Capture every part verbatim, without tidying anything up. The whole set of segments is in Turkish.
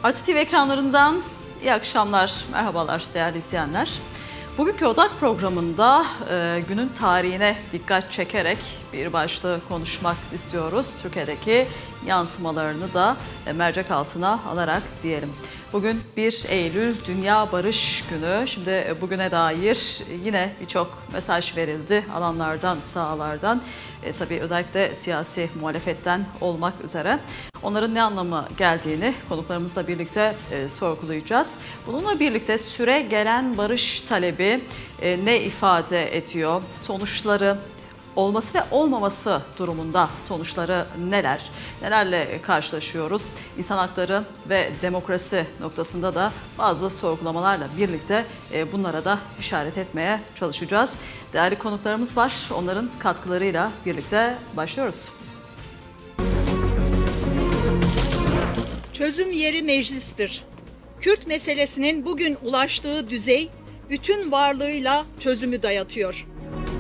Artı T V ekranlarından iyi akşamlar, merhabalar değerli izleyenler. Bugünkü Odak programında e, günün tarihine dikkat çekerek bir başlığı konuşmak istiyoruz. Türkiye'deki yansımalarını da e, mercek altına alarak diyelim. Bugün bir Eylül Dünya Barış Günü. Şimdi e, bugüne dair yine birçok mesaj verildi alanlardan, sahalardan. E, tabii özellikle siyasi muhalefetten olmak üzere. Onların ne anlama geldiğini konuklarımızla birlikte e, sorgulayacağız. Bununla birlikte süre gelen barış talebi e, ne ifade ediyor? Sonuçları, olması ve olmaması durumunda sonuçları neler? Nelerle karşılaşıyoruz? İnsan hakları ve demokrasi noktasında da bazı sorgulamalarla birlikte e, bunlara da işaret etmeye çalışacağız. Değerli konuklarımız var. Onların katkılarıyla birlikte başlıyoruz. Çözüm yeri meclistir. Kürt meselesinin bugün ulaştığı düzey bütün varlığıyla çözümü dayatıyor.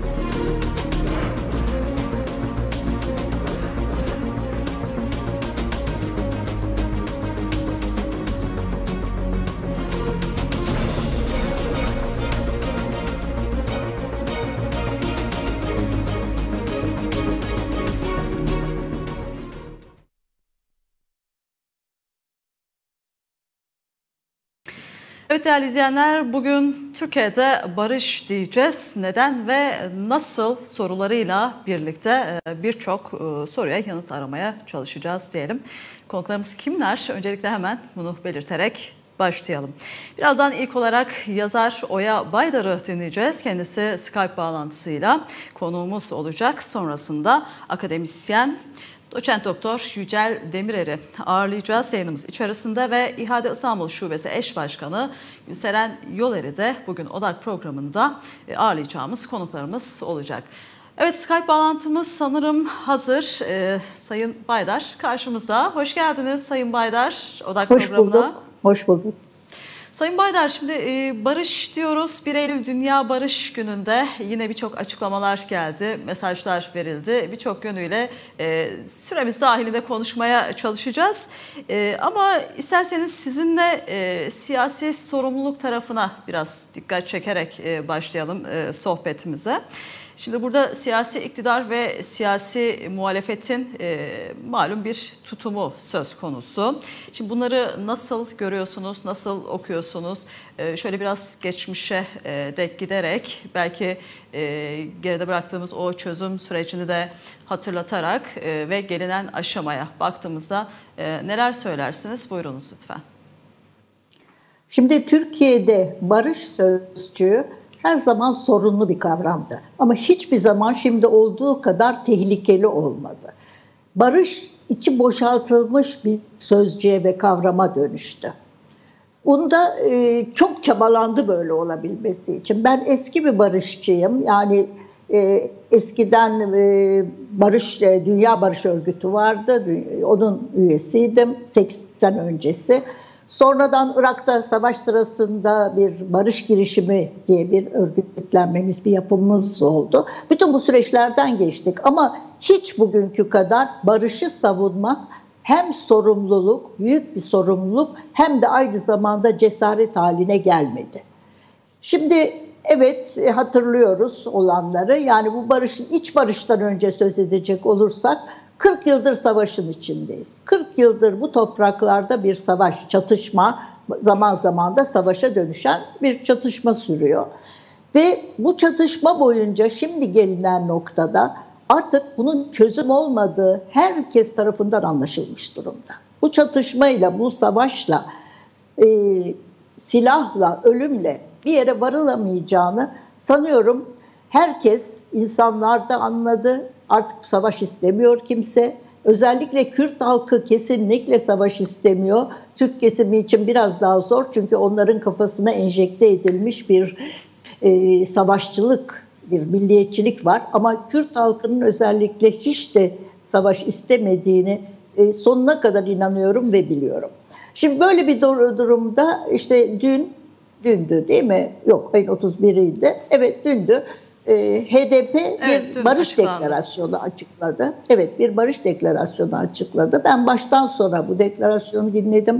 Evet değerli izleyenler, bugün Türkiye'de barış diyeceğiz. Neden ve nasıl sorularıyla birlikte birçok soruya yanıt aramaya çalışacağız diyelim. Konuklarımız kimler? Öncelikle hemen bunu belirterek başlayalım. Birazdan ilk olarak yazar Oya Baydar'ı dinleyeceğiz. Kendisi Skype bağlantısıyla konuğumuz olacak. Sonrasında akademisyen Doçent Doktor Yücel Demirer'i ağırlayacağız yayınımız içerisinde ve İHA'de İstanbul Şubesi Eş Başkanı Gülseren Yoler'i de bugün Odak programında ağırlayacağımız konuklarımız olacak. Evet, Skype bağlantımız sanırım hazır. Ee, Sayın Baydar karşımızda. Hoş geldiniz Sayın Baydar Odak Hoş programına. Bulduk. Hoş bulduk. Sayın Baydar, şimdi barış diyoruz. bir Eylül Dünya Barış Günü'nde yine birçok açıklamalar geldi, mesajlar verildi. Birçok yönüyle e, süremiz dahilinde konuşmaya çalışacağız. E, ama isterseniz sizinle e, siyasi sorumluluk tarafına biraz dikkat çekerek e, başlayalım e, sohbetimize. Şimdi burada siyasi iktidar ve siyasi muhalefetin e, malum bir tutumu söz konusu. Şimdi bunları nasıl görüyorsunuz, nasıl okuyorsunuz? E, şöyle biraz geçmişe e, dek giderek belki e, geride bıraktığımız o çözüm sürecini de hatırlatarak e, ve gelinen aşamaya baktığımızda e, neler söylersiniz? Buyurunuz lütfen. Şimdi Türkiye'de barış sözcüğü her zaman sorunlu bir kavramdı. Ama hiçbir zaman şimdi olduğu kadar tehlikeli olmadı. Barış içi boşaltılmış bir sözcüğe ve kavrama dönüştü. Bunda e, çok çabalandı böyle olabilmesi için. Ben eski bir barışçıyım. Yani e, eskiden e, Barış e, Dünya Barış Örgütü vardı. Onun üyesiydim seksen öncesi. Sonradan Irak'ta savaş sırasında bir barış girişimi diye bir örgütlenmemiz, bir yapımız oldu. Bütün bu süreçlerden geçtik ama hiç bugünkü kadar barışı savunmak hem sorumluluk, büyük bir sorumluluk hem de aynı zamanda cesaret haline gelmedi. Şimdi evet, hatırlıyoruz olanları. Yani bu barışın, iç barıştan önce söz edecek olursak kırk yıldır savaşın içindeyiz. kırk yıldır bu topraklarda bir savaş, çatışma, zaman zaman da savaşa dönüşen bir çatışma sürüyor. Ve bu çatışma boyunca şimdi gelinen noktada artık bunun çözüm olmadığı herkes tarafından anlaşılmış durumda. Bu çatışmayla, bu savaşla, e, silahla, ölümle bir yere varılamayacağını sanıyorum herkes, insanlar da anladı. Artık savaş istemiyor kimse. Özellikle Kürt halkı kesinlikle savaş istemiyor. Türk kesimi için biraz daha zor çünkü onların kafasına enjekte edilmiş bir e, savaşçılık, bir milliyetçilik var. Ama Kürt halkının özellikle hiç de savaş istemediğini e, sonuna kadar inanıyorum ve biliyorum. Şimdi böyle bir durumda işte dün, dündü değil mi? Yok, ayın otuz biriydi. Evet, dündü. H D P evet, bir barış açıklandı. deklarasyonu açıkladı. Evet, bir barış deklarasyonu açıkladı. Ben baştan sona bu deklarasyonu dinledim.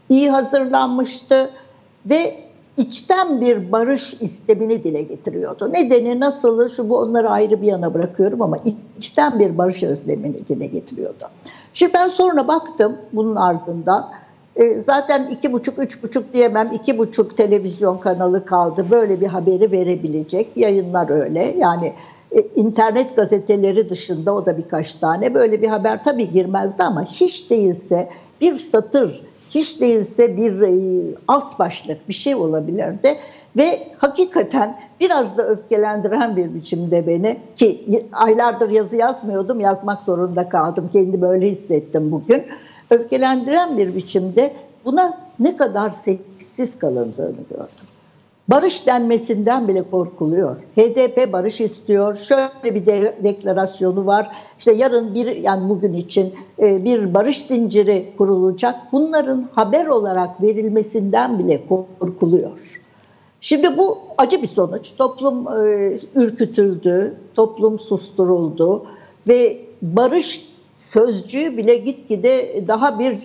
iyi hazırlanmıştı ve içten bir barış istemini dile getiriyordu. Nedeni, nasılı, şu bu, onları ayrı bir yana bırakıyorum ama içten bir barış özlemini dile getiriyordu. Şimdi ben sonra baktım bunun ardından. E, zaten iki buçuk, üç buçuk diyemem, iki buçuk televizyon kanalı kaldı böyle bir haberi verebilecek. Yayınlar öyle. Yani e, internet gazeteleri dışında o da birkaç tane böyle bir haber tabii girmezdi ama hiç değilse bir satır, hiç değilse bir e, alt başlık bir şey olabilirdi. Ve hakikaten biraz da öfkelendiren bir biçimde beni, ki aylardır yazı yazmıyordum, yazmak zorunda kaldım. Kendimi böyle hissettim bugün. Öfkelendiren bir biçimde buna ne kadar sessiz kalındığını gördüm. Barış denmesinden bile korkuluyor. H D P barış istiyor. Şöyle bir de deklarasyonu var. İşte yarın bir, yani bugün için bir barış zinciri kurulacak. Bunların haber olarak verilmesinden bile korkuluyor. Şimdi bu acı bir sonuç. Toplum e, ürkütüldü, toplum susturuldu ve barış sözcüğü bile gitgide daha bir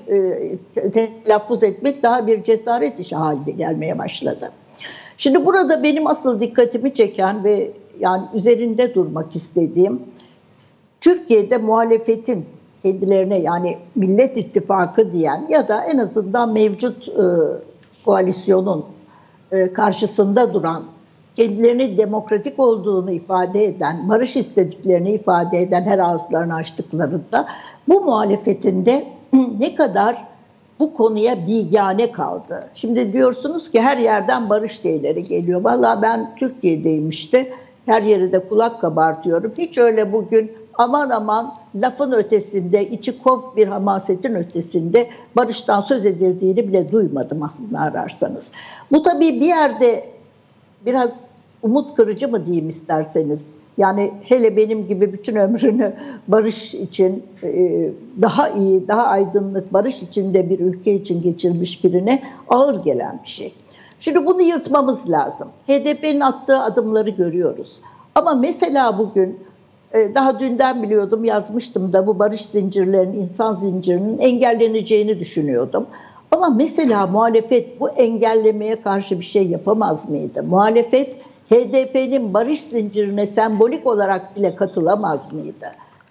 e, telaffuz etmek, daha bir cesaret işi haline gelmeye başladı. Şimdi burada benim asıl dikkatimi çeken ve yani üzerinde durmak istediğim, Türkiye'de muhalefetin kendilerine, yani Millet İttifakı diyen ya da en azından mevcut e, koalisyonun e, karşısında duran, kendilerini demokratik olduğunu ifade eden, barış istediklerini ifade eden her ağızlarını açtıklarında bu muhalefetinde ne kadar bu konuya bigane kaldı. Şimdi diyorsunuz ki her yerden barış şeyleri geliyor. Vallahi ben Türkiye'deyim işte, her yeri de kulak kabartıyorum. Hiç öyle bugün aman aman lafın ötesinde, içi kof bir hamasetin ötesinde barıştan söz edildiğini bile duymadım aslında ararsanız. Bu tabii bir yerde biraz umut kırıcı mı diyeyim isterseniz. Yani hele benim gibi bütün ömrünü barış için, daha iyi, daha aydınlık, barış içinde bir ülke için geçirmiş birine ağır gelen bir şey. Şimdi bunu yırtmamız lazım. H D P'nin attığı adımları görüyoruz. Ama mesela bugün, daha dünden biliyordum, yazmıştım da, bu barış zincirlerinin, insan zincirinin engelleneceğini düşünüyordum. Ama mesela muhalefet bu engellemeye karşı bir şey yapamaz mıydı? Muhalefet H D P'nin barış zincirine sembolik olarak bile katılamaz mıydı?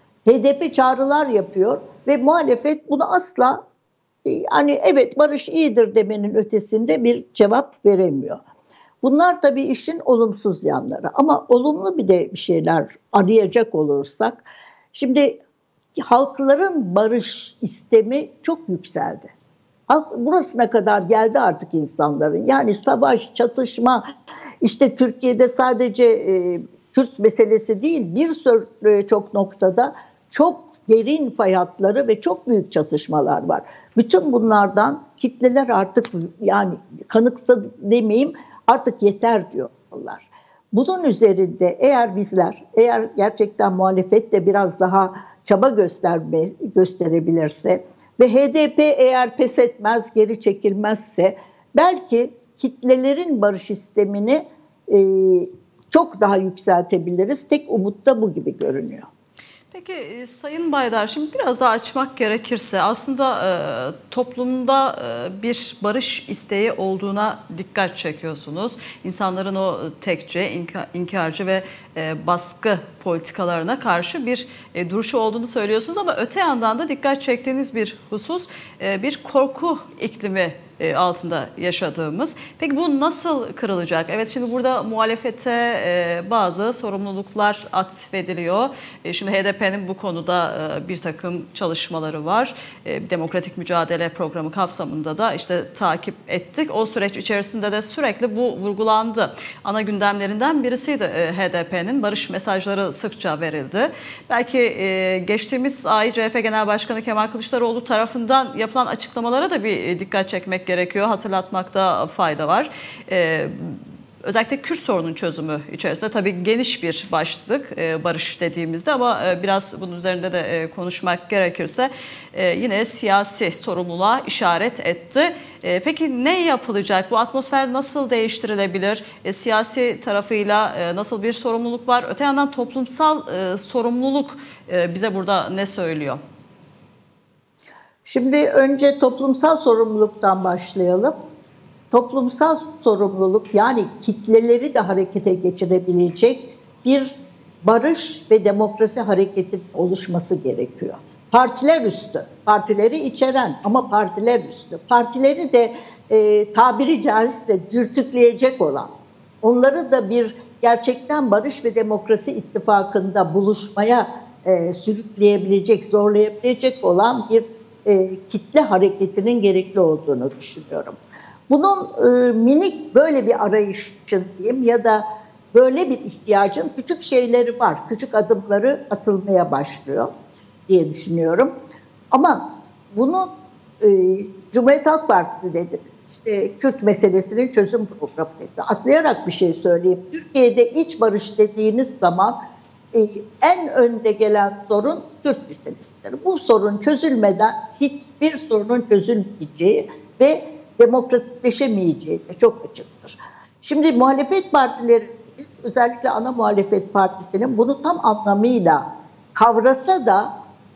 H D P çağrılar yapıyor ve muhalefet bunu asla, yani evet barış iyidir demenin ötesinde bir cevap veremiyor. Bunlar tabii işin olumsuz yanları, ama olumlu bir de bir şeyler arayacak olursak, şimdi halkların barış istemi çok yükseldi. Burasına kadar geldi artık insanların. Yani savaş, çatışma, işte Türkiye'de sadece e, Kürt meselesi değil, bir sürü e, çok noktada çok derin fay hatları ve çok büyük çatışmalar var. Bütün bunlardan kitleler artık, yani kanıksa demeyeyim, artık yeter diyorlar. Bunun üzerinde eğer bizler, eğer gerçekten muhalefet de biraz daha çaba gösterme, gösterebilirse ve H D P eğer pes etmez, geri çekilmezse, belki kitlelerin barış istemini e, çok daha yükseltebiliriz. Tek umut da bu gibi görünüyor. Peki Sayın Baydar, şimdi biraz daha açmak gerekirse aslında e, toplumda e, bir barış isteği olduğuna dikkat çekiyorsunuz. İnsanların o tekçe, inka, inkarcı ve e, baskı politikalarına karşı bir e, duruşu olduğunu söylüyorsunuz. Ama öte yandan da dikkat çektiğiniz bir husus, e, bir korku iklimi altında yaşadığımız. Peki bu nasıl kırılacak? Evet, şimdi burada muhalefete bazı sorumluluklar atfediliyor. Şimdi H D P'nin bu konuda bir takım çalışmaları var. Demokratik Mücadele Programı kapsamında da işte takip ettik. O süreç içerisinde de sürekli bu vurgulandı. Ana gündemlerinden birisiydi H D P'nin. Barış mesajları sıkça verildi. Belki geçtiğimiz ay C H P Genel Başkanı Kemal Kılıçdaroğlu tarafından yapılan açıklamalara da bir dikkat çekmek gerekiyor, hatırlatmakta fayda var. Ee, özellikle Kürt sorunun çözümü içerisinde tabii geniş bir başlık e, barış dediğimizde, ama e, biraz bunun üzerinde de e, konuşmak gerekirse e, yine siyasi sorumluluğa işaret etti. E, peki ne yapılacak? Bu atmosfer nasıl değiştirilebilir? E, siyasi tarafıyla e, nasıl bir sorumluluk var? Öte yandan toplumsal e, sorumluluk e, bize burada ne söylüyor? Şimdi önce toplumsal sorumluluktan başlayalım. Toplumsal sorumluluk, yani kitleleri de harekete geçirebilecek bir barış ve demokrasi hareketinin oluşması gerekiyor. Partiler üstü, partileri içeren ama partiler üstü. Partileri de e, tabiri caizse dürtükleyecek olan, onları da bir gerçekten barış ve demokrasi ittifakında buluşmaya e, sürükleyebilecek, zorlayabilecek olan bir e, kitle hareketinin gerekli olduğunu düşünüyorum. Bunun e, minik böyle bir arayışın diyeyim ya da böyle bir ihtiyacın küçük şeyleri var. Küçük adımları atılmaya başlıyor diye düşünüyorum. Ama bunu e, Cumhuriyet Halk Partisi dediniz. İşte Kürt meselesinin çözüm programı. Atlayarak bir şey söyleyeyim. Türkiye'de iç barış dediğiniz zaman e, en önde gelen sorun Kürt meselesidir. Bu sorun çözülmeden hiçbir sorunun çözülmeyeceği ve demokratikleşemeyeceği de çok açıktır. Şimdi muhalefet partilerimiz, özellikle ana muhalefet partisinin bunu tam anlamıyla kavrasa da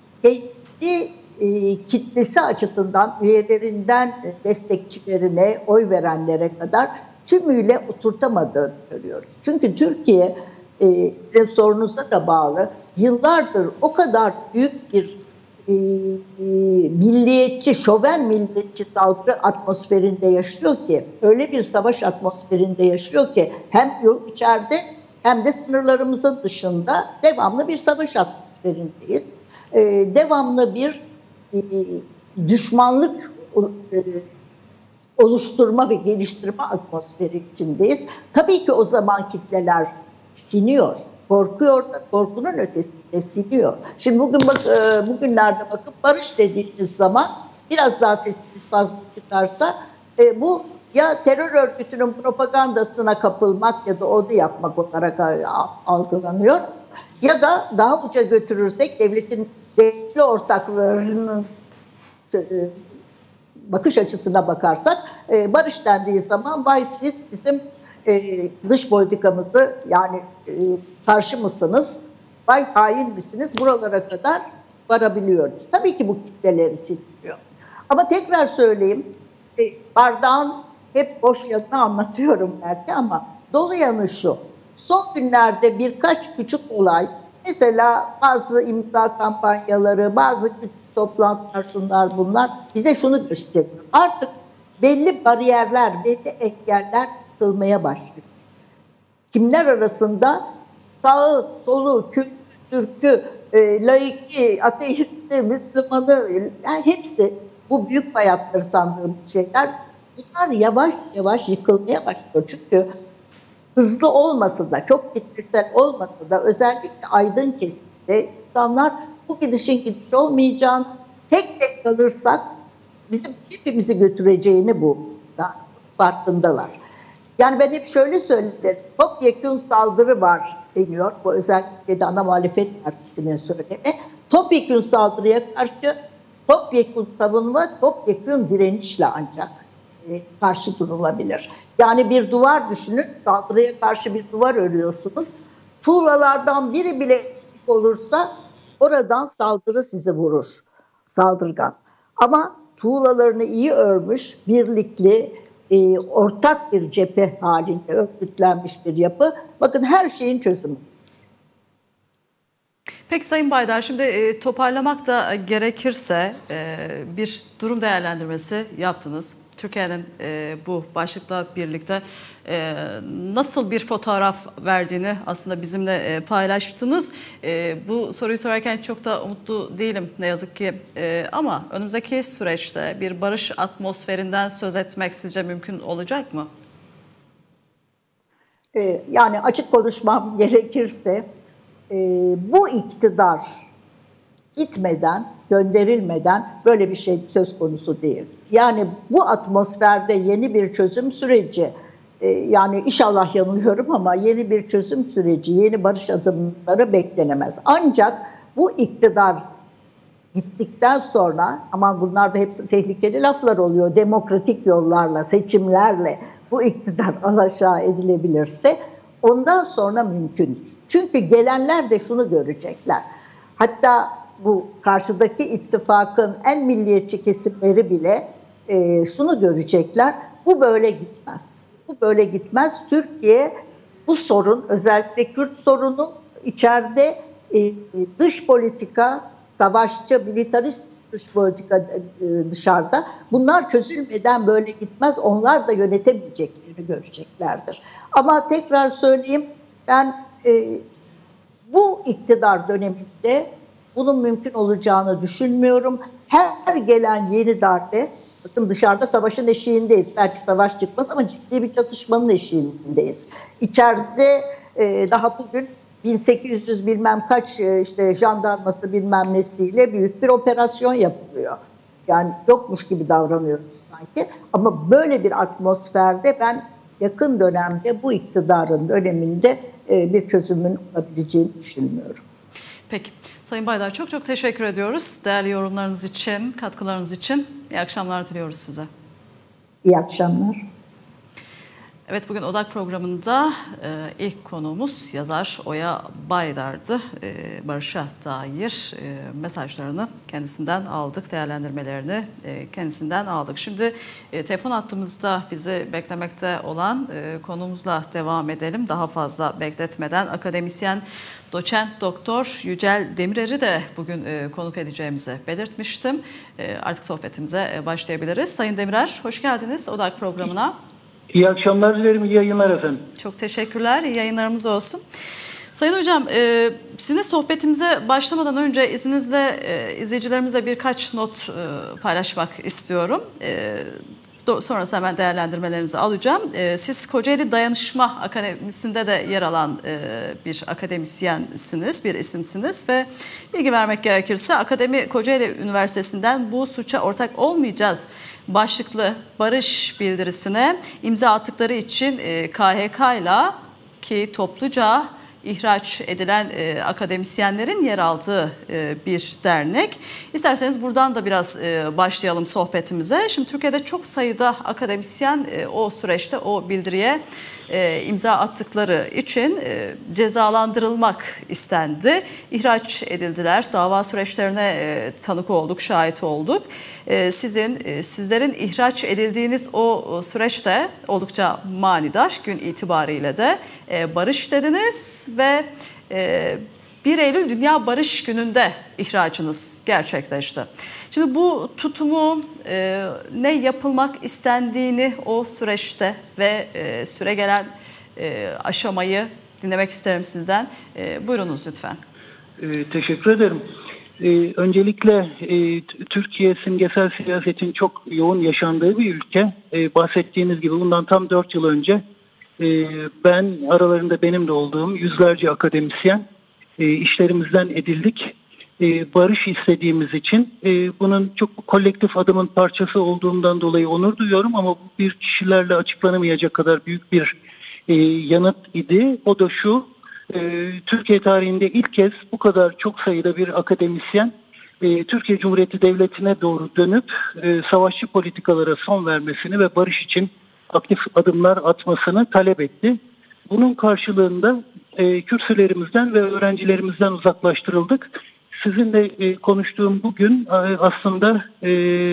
kendi e, kitlesi açısından üyelerinden destekçilerine, oy verenlere kadar tümüyle oturtamadığını görüyoruz. Çünkü Türkiye, e, sizin sorunuza da bağlı, yıllardır o kadar büyük bir e, e, milliyetçi, şoven milliyetçi saldırı atmosferinde yaşıyor ki, öyle bir savaş atmosferinde yaşıyor ki hem içeride hem de sınırlarımızın dışında devamlı bir savaş atmosferindeyiz. E, devamlı bir e, düşmanlık e, oluşturma ve geliştirme atmosferi içindeyiz. Tabii ki o zaman kitleler siniyor. Korkuyor, korkunun ötesinde siniyor. Şimdi bugün bak, bugünlerde bakıp barış dediğiniz zaman biraz daha sesiniz fazla çıkarsa e, bu ya terör örgütünün propagandasına kapılmak ya da onu yapmak olarak algılanıyor, ya da daha uca götürürsek devletin devletli ortaklarının e, bakış açısına bakarsak e, barış dendiği zaman vay siz bizim e, dış politikamızı yani e, karşı mısınız, vay hain misiniz, buralara kadar varabiliyoruz. Tabii ki bu kitleleri siliyor. Ama tekrar söyleyeyim, e, bardağın hep boş yanını anlatıyorum belki ama dolu yanı şu. Son günlerde birkaç küçük olay, mesela bazı imza kampanyaları, bazı küçük toplantılar, şunlar bunlar bize şunu gösteriyor. Artık belli bariyerler, belli engeller tutulmaya başlıyor. Kimler arasında? Sağı, solu, Kürt, Türk'ü, e, laiki, ateisti, Müslümanı, yani hepsi bu büyük hayatları sandığımız şeyler, bunlar yavaş yavaş yıkılmaya başlıyor. Çünkü hızlı olmasa da, çok kitlesel olmasa da özellikle aydın kesimde insanlar bu gidişin gidiş olmayacağını, tek tek kalırsak bizim hepimizi götüreceğini bu da farkındalar. Yani ben hep şöyle söyledim, topyekun saldırı var deniyor. Bu özellikle de ana muhalefet partisinin söylemi. Topyekun saldırıya karşı topyekun savunma, topyekun direnişle ancak e, karşı durulabilir. Yani bir duvar düşünün, saldırıya karşı bir duvar örüyorsunuz. Tuğlalardan biri bile eksik olursa oradan saldırı sizi vurur, saldırgan. Ama tuğlalarını iyi örmüş, birlikli, E, ortak bir cephe halinde örgütlenmiş bir yapı. Bakın her şeyin çözümü. Peki Sayın Baydar, şimdi e, toparlamak da gerekirse e, bir durum değerlendirmesi yaptınız. Türkiye'nin e, bu başlıkla birlikte e, nasıl bir fotoğraf verdiğini aslında bizimle e, paylaştınız. E, bu soruyu sorarken çok da umutlu değilim ne yazık ki. E, ama önümüzdeki süreçte bir barış atmosferinden söz etmek sizce mümkün olacak mı? E, yani açık konuşmam gerekirse e, bu iktidar gitmeden, gönderilmeden böyle bir şey söz konusu değil. Yani bu atmosferde yeni bir çözüm süreci, e, yani inşallah yanılıyorum ama yeni bir çözüm süreci, yeni barış adımları beklenemez. Ancak bu iktidar gittikten sonra, ama bunlar da hepsi tehlikeli laflar oluyor, demokratik yollarla, seçimlerle bu iktidar alaşağı edilebilirse ondan sonra mümkün. Çünkü gelenler de şunu görecekler. Hatta bu karşıdaki ittifakın en milliyetçi kesimleri bile e, şunu görecekler. Bu böyle gitmez. Bu böyle gitmez. Türkiye bu sorun, özellikle Kürt sorunu içeride e, dış politika, savaşçı, militarist dış politika e, dışarıda. Bunlar çözülmeden böyle gitmez. Onlar da yönetemeyeceklerini göreceklerdir. Ama tekrar söyleyeyim, ben e, bu iktidar döneminde bunun mümkün olacağını düşünmüyorum. Her gelen yeni darbe, bakın dışarıda savaşın eşiğindeyiz. Belki savaş çıkmaz ama ciddi bir çatışmanın eşiğindeyiz. İçeride e, daha bugün bin sekiz yüz bilmem kaç e, işte jandarması bilmem nesiyle büyük bir operasyon yapılıyor. Yani yokmuş gibi davranıyoruz sanki. Ama böyle bir atmosferde ben yakın dönemde bu iktidarın döneminde e, bir çözümün olabileceğini düşünmüyorum. Peki. Sayın Baydar, çok çok teşekkür ediyoruz. Değerli yorumlarınız için, katkılarınız için. İyi akşamlar diliyoruz size. İyi akşamlar. Evet, bugün Odak programında e, ilk konuğumuz yazar Oya Baydar'dı. E, Barış'a dair e, mesajlarını kendisinden aldık, değerlendirmelerini e, kendisinden aldık. Şimdi e, telefon hattımızda bizi beklemekte olan e, konumuzla devam edelim. Daha fazla bekletmeden akademisyen doçent doktor Yücel Demirer'i de bugün e, konuk edeceğimizi belirtmiştim. E, artık sohbetimize e, başlayabiliriz. Sayın Demirer, hoş geldiniz Odak programına. İyi akşamlar dilerim, iyi yayınlar efendim. Çok teşekkürler, iyi yayınlarımız olsun. Sayın Hocam, e, sizinle sohbetimize başlamadan önce izninizle e, izleyicilerimizle birkaç not e, paylaşmak istiyorum. E, sonrasında hemen değerlendirmelerinizi alacağım. E, siz Kocaeli Dayanışma Akademisi'nde de yer alan e, bir akademisyensiniz, bir isimsiniz ve bilgi vermek gerekirse Akademi Kocaeli Üniversitesi'nden bu suça ortak olmayacağız başlıklı barış bildirisine imza attıkları için K H K'yla, ki topluca ihraç edilen e, akademisyenlerin yer aldığı e, bir dernek. İsterseniz buradan da biraz e, başlayalım sohbetimize. Şimdi Türkiye'de çok sayıda akademisyen e, o süreçte o bildiriye e, imza attıkları için e, cezalandırılmak istendi. İhraç edildiler. Dava süreçlerine e, tanık olduk, şahit olduk. E, sizin, e, sizlerin ihraç edildiğiniz o, o süreçte oldukça manidar, gün itibariyle de e, barış dediniz ve e, bir Eylül Dünya Barış Günü'nde ihracınız gerçekleşti. Şimdi bu tutumu, e, ne yapılmak istendiğini o süreçte ve e, süre gelen e, aşamayı dinlemek isterim sizden. E, buyurunuz lütfen. E, teşekkür ederim. E, öncelikle e, Türkiye simgesel siyasetin çok yoğun yaşandığı bir ülke. E, bahsettiğiniz gibi bundan tam dört yıl önce e, ben, aralarında benim de olduğum yüzlerce akademisyen e, işlerimizden edildik. E, barış istediğimiz için e, bunun çok kolektif adımın parçası olduğumdan dolayı onur duyuyorum ama bu bir kişilerle açıklanamayacak kadar büyük bir e, yanıt idi. O da şu: e, Türkiye tarihinde ilk kez bu kadar çok sayıda bir akademisyen e, Türkiye Cumhuriyeti Devleti'ne doğru dönüp e, savaşçı politikalara son vermesini ve barış için aktif adımlar atmasını talep etti. Bunun karşılığında e, kürsülerimizden ve öğrencilerimizden uzaklaştırıldık. Sizinle e, konuştuğum bugün e, aslında e,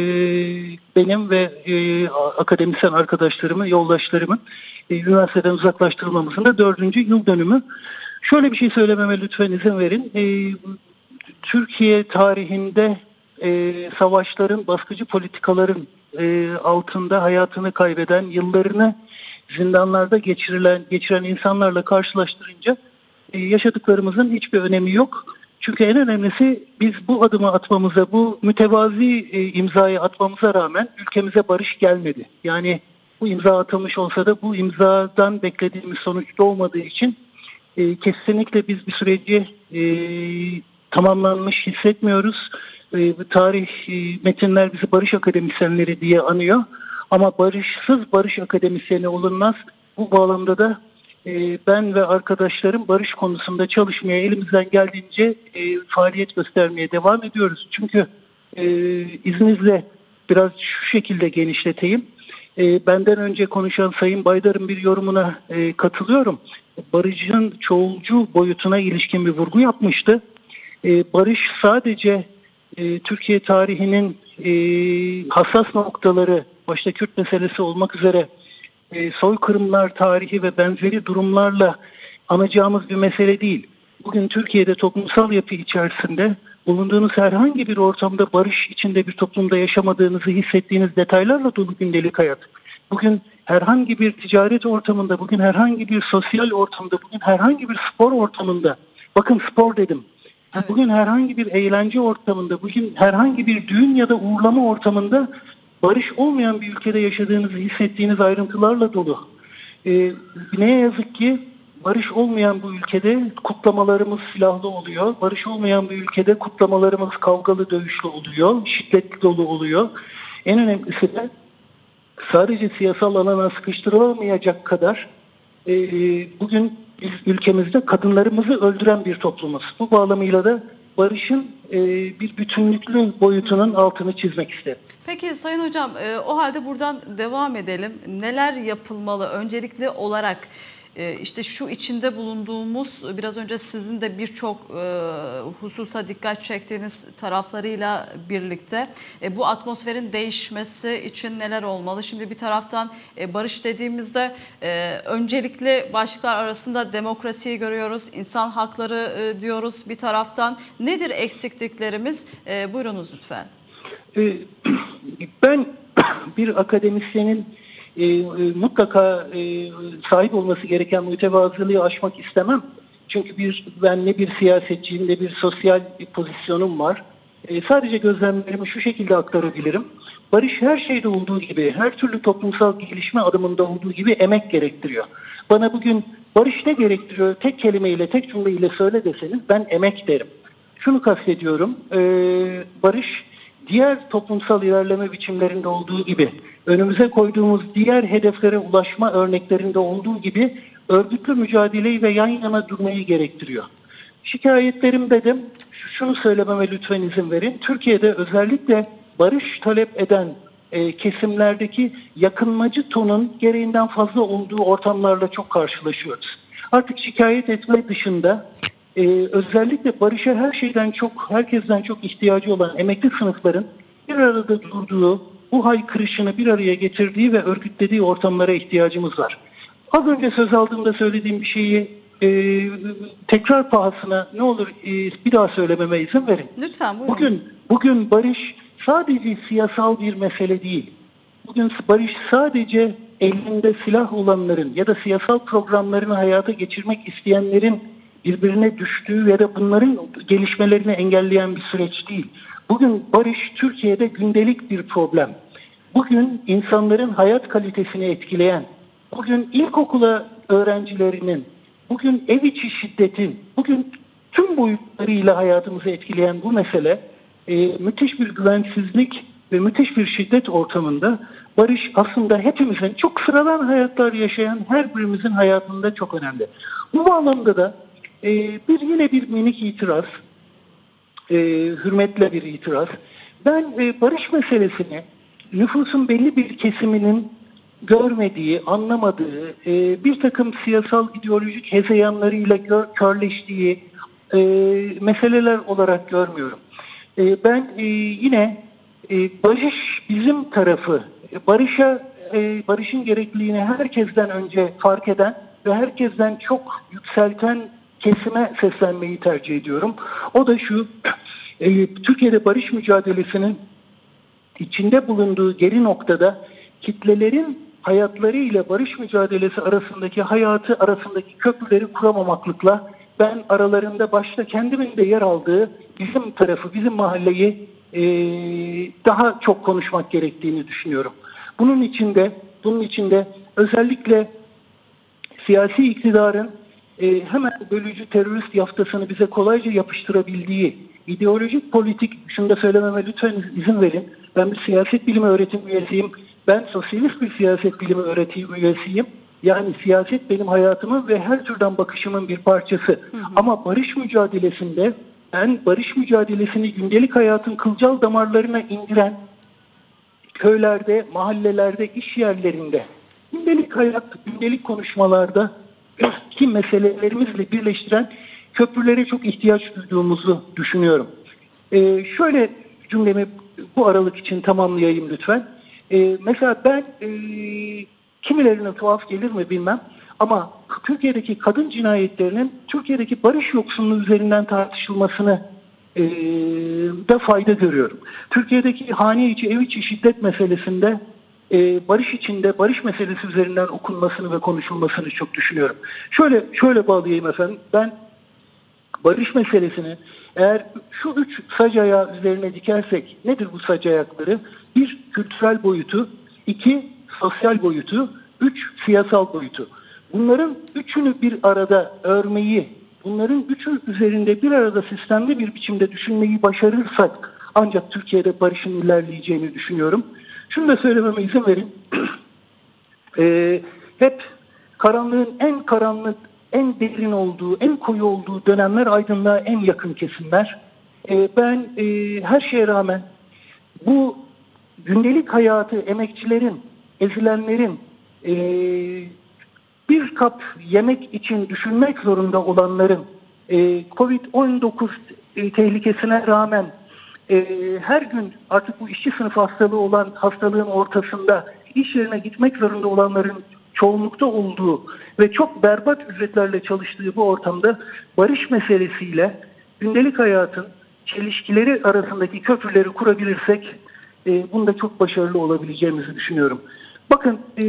benim ve e, akademisyen arkadaşlarımın, yoldaşlarımın e, üniversiteden uzaklaştırılmamızın da dördüncü yıl dönümü. Şöyle bir şey söylememe lütfen izin verin. E, Türkiye tarihinde e, savaşların, baskıcı politikaların e, altında hayatını kaybeden, yıllarını zindanlarda geçirilen, geçiren insanlarla karşılaştırınca e, yaşadıklarımızın hiçbir önemi yok. Çünkü en önemlisi, biz bu adımı atmamıza, bu mütevazi e, imzayı atmamıza rağmen ülkemize barış gelmedi. Yani bu imza atılmış olsa da bu imzadan beklediğimiz sonuç doğmadığı için e, kesinlikle biz bir süreci e, tamamlanmış hissetmiyoruz. E, tarih e, metinler bizi barış akademisyenleri diye anıyor. Ama barışsız barış akademisyeni olunmaz. Bu bağlamda da e, ben ve arkadaşlarım barış konusunda çalışmaya, elimizden geldiğince e, faaliyet göstermeye devam ediyoruz. Çünkü e, izninizle biraz şu şekilde genişleteyim. E, benden önce konuşan Sayın Baydar'ın bir yorumuna e, katılıyorum. Barışın çoğulcu boyutuna ilişkin bir vurgu yapmıştı. E, barış sadece e, Türkiye tarihinin e, hassas noktaları, başta Kürt meselesi olmak üzere e, soykırımlar tarihi ve benzeri durumlarla anacağımız bir mesele değil. Bugün Türkiye'de toplumsal yapı içerisinde bulunduğunuz herhangi bir ortamda barış içinde bir toplumda yaşamadığınızı hissettiğiniz detaylarla dolu gündelik hayat. Bugün herhangi bir ticaret ortamında, bugün herhangi bir sosyal ortamda, bugün herhangi bir spor ortamında, bakın spor dedim, evet. Bugün herhangi bir eğlence ortamında, bugün herhangi bir düğün ya da uğurlama ortamında barış olmayan bir ülkede yaşadığınızı hissettiğiniz ayrıntılarla dolu. Ee, ne yazık ki barış olmayan bu ülkede kutlamalarımız silahlı oluyor. Barış olmayan bu ülkede kutlamalarımız kavgalı, dövüşlü oluyor, şiddetli dolu oluyor. En önemlisi de sadece siyasal alana sıkıştırılamayacak kadar e, bugün biz ülkemizde kadınlarımızı öldüren bir toplumuz. Bu bağlamıyla da barışın e, bir bütünlüklü boyutunun altını çizmek isterim. Peki Sayın Hocam, e, o halde buradan devam edelim. Neler yapılmalı öncelikli olarak? İşte şu içinde bulunduğumuz, biraz önce sizin de birçok hususa dikkat çektiğiniz taraflarıyla birlikte bu atmosferin değişmesi için neler olmalı? Şimdi bir taraftan barış dediğimizde öncelikli başlıklar arasında demokrasiyi görüyoruz, insan hakları diyoruz bir taraftan. Nedir eksikliklerimiz? Buyurunuz lütfen. Ben bir akademisyenin E, e, mutlaka e, sahip olması gereken mütevazılığı aşmak istemem. Çünkü bir ben ne bir siyasetçiyim ne bir sosyal bir pozisyonum var. E, sadece gözlemlerimi şu şekilde aktarabilirim. Barış her şeyde olduğu gibi, her türlü toplumsal gelişme adımında olduğu gibi emek gerektiriyor. Bana bugün barış ne gerektiriyor tek kelimeyle, tek cümleyle söyle deseniz ben emek derim. Şunu kastediyorum, e, barış diğer toplumsal ilerleme biçimlerinde olduğu gibi, önümüze koyduğumuz diğer hedeflere ulaşma örneklerinde olduğu gibi örgütlü mücadeleyi ve yan yana durmayı gerektiriyor. Şikayetlerimde de şunu söylememe lütfen izin verin. Türkiye'de özellikle barış talep eden e, kesimlerdeki yakınmacı tonun gereğinden fazla olduğu ortamlarla çok karşılaşıyoruz. Artık şikayet etme dışında e, özellikle barışa her şeyden çok, herkesten çok ihtiyacı olan emekli sınıfların bir arada durduğu, bu haykırışını bir araya getirdiği ve örgütlediği ortamlara ihtiyacımız var. Az önce söz aldığımda söylediğim bir şeyi e, tekrar pahasına ne olur e, bir daha söylememe izin verin. Lütfen buyurun. Bugün, bugün barış sadece siyasal bir mesele değil. Bugün barış sadece elinde silah olanların ya da siyasal programlarını hayata geçirmek isteyenlerin birbirine düştüğü ya da bunların gelişmelerini engelleyen bir süreç değil. Bugün barış Türkiye'de gündelik bir problem. Bugün insanların hayat kalitesini etkileyen, bugün ilkokula öğrencilerinin, bugün ev içi şiddetin, bugün tüm boyutlarıyla hayatımızı etkileyen bu mesele e, müthiş bir güvensizlik ve müthiş bir şiddet ortamında barış aslında hepimizin çok sıradan hayatlar yaşayan her birimizin hayatında çok önemli. Bu bağlamda da e, bir yine bir minik itiraz, e, hürmetle bir itiraz. Ben e, barış meselesini nüfusun belli bir kesiminin görmediği, anlamadığı, e, bir takım siyasal ideolojik hezeyanlarıyla gör, körleştiği e, meseleler olarak görmüyorum. E, ben e, yine e, barış bizim tarafı, barışa e, barışın gerekliliğini herkesten önce fark eden ve herkesten çok yükselten kesime seslenmeyi tercih ediyorum. O da şu, e, Türkiye'de barış mücadelesinin içinde bulunduğu geri noktada kitlelerin hayatları ile barış mücadelesi arasındaki hayatı arasındaki köprüleri kuramamaklıkla ben aralarında başta kendimin de yer aldığı bizim tarafı, bizim mahalleyi e, daha çok konuşmak gerektiğini düşünüyorum. Bunun içinde, bunun içinde özellikle siyasi iktidarın e, hemen bölücü terörist yaftasını bize kolayca yapıştırabildiği ideolojik politik, şunu da söylememe lütfen izin verin. Ben bir siyaset bilimi öğretim üyesiyim. Ben sosyalist bir siyaset bilimi öğretim üyesiyim. Yani siyaset benim hayatımın ve her türden bakışımın bir parçası. Hı hı. Ama barış mücadelesinde ben barış mücadelesini gündelik hayatın kılcal damarlarına indiren köylerde, mahallelerde, iş yerlerinde, gündelik hayat, gündelik konuşmalarda ki meselelerimizle birleştiren köprülere çok ihtiyaç duyduğumuzu düşünüyorum. Ee, şöyle cümlemi bu aralık için tamamlayayım lütfen. Ee, mesela ben e, kimilerine tuhaf gelir mi bilmem ama Türkiye'deki kadın cinayetlerinin Türkiye'deki barış yoksunluğu üzerinden tartışılmasını e, da fayda görüyorum. Türkiye'deki hane içi, ev içi şiddet meselesinde e, barış içinde, barış meselesi üzerinden okunmasını ve konuşulmasını çok düşünüyorum. Şöyle şöyle bağlayayım efendim. Ben barış meselesini eğer şu üç sac ayağı üzerine dikersek, nedir bu sac ayakları? Bir, kültürel boyutu, iki, sosyal boyutu, üç, siyasal boyutu. Bunların üçünü bir arada örmeyi, bunların üçü üzerinde bir arada sistemli bir biçimde düşünmeyi başarırsak ancak Türkiye'de barışın ilerleyeceğini düşünüyorum. Şunu da söylememe izin verin. ee, hep karanlığın en karanlık, en derin olduğu, en koyu olduğu dönemler aydınlığa en yakın kesimler. Ee, ben e, her şeye rağmen bu gündelik hayatı emekçilerin, ezilenlerin, e, bir kap yemek için düşünmek zorunda olanların, e, kovid on dokuz e, tehlikesine rağmen e, her gün artık bu işçi sınıfı hastalığı olan hastalığın ortasında iş yerine gitmek zorunda olanların çoğunlukta olduğu ve çok berbat ücretlerle çalıştığı bu ortamda barış meselesiyle gündelik hayatın çelişkileri arasındaki köprüleri kurabilirsek e, bunda çok başarılı olabileceğimizi düşünüyorum. Bakın, e,